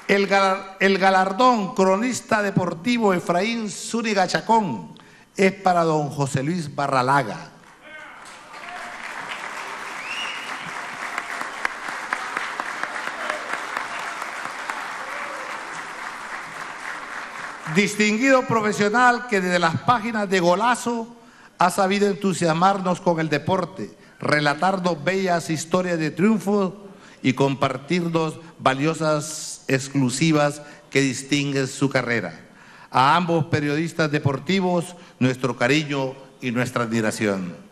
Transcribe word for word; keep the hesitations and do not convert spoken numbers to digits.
El, gal el galardón cronista deportivo Efraín Zúñiga Chacón es para don José Luis Barralaga. Distinguido profesional que desde las páginas de Golazo ha sabido entusiasmarnos con el deporte, relatarnos bellas historias de triunfo y compartirnos valiosas exclusivas que distinguen su carrera. A ambos periodistas deportivos, nuestro cariño y nuestra admiración.